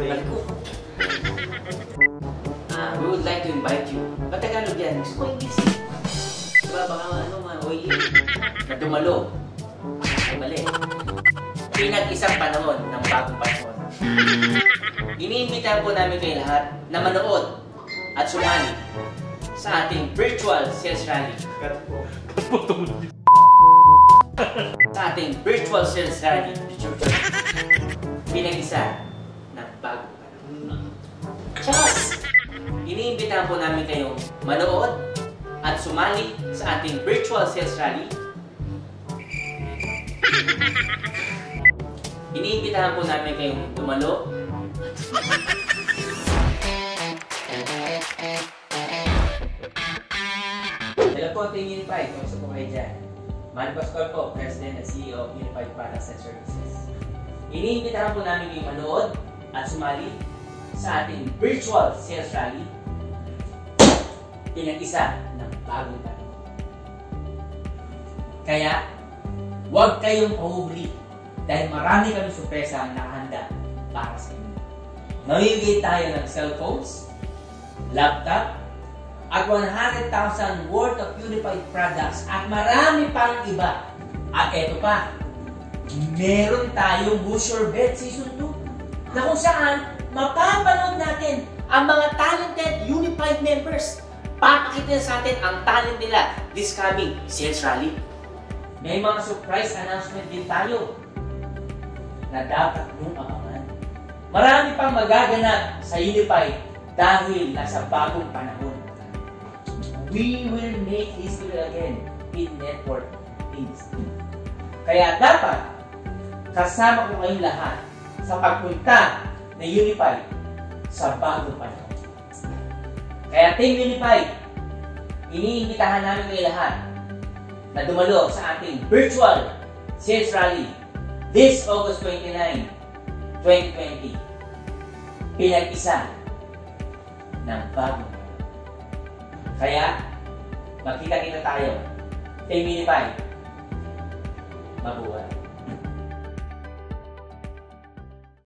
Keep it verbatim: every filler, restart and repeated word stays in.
Balik ko. Ah, we would like to invite you. Ba't Tagalog yan? Gusto ko English. Diba baka ano mga oy na dumalo. Ay mali. Pinag-isang panahon ng bagong panahon. Iniimbitahan po namin kayo lahat na manood at sumali sa ating virtual sales rally. Sa ating virtual sales rally. Pinag-isa ng bagong panahon. Chas! Iniimbitahan po namin kayong manood at sumali sa ating virtual sales rally. Iniimbitahan po namin kayong dumalo. Hello po, Team Unified. Kamusta po kayo dyan? Manny Pascual po, President at C E O of Unified Products and Services. Iniimbitahan po namin kayong manood at sumali sa ating virtual sales rally. Pinag-isa ng bagong panahon. Kaya, huwag kayong pahubli dahil marami kami sorpresa ang nakahanda para sa inyo. Mamimigay tayo ng cellphones, laptop, at one hundred thousand worth of Unified products at marami pang iba. At eto pa, meron tayong Who's Your Bet Season two na kung saan mapapanood natin ang mga talented Unified members. Papakita sa atin ang talent nila this coming sales rally. May mga surprise announcement din tayo na dapat mong abangan. Marami pang magaganap sa Unified dahil nasa bagong panahon. We will make history again in network industry. Kaya dapat kasama ko kayong lahat sa pagpunta na Unified sa bagong panahon. Kaya Team Unified, iniimbitahan namin kayo lahat na dumalo sa ating virtual sales rally this August twenty-ninth, twenty twenty. Pinag-isa ng bagong. Kaya, magkita-kita tayo. Team Unified, mabuhay.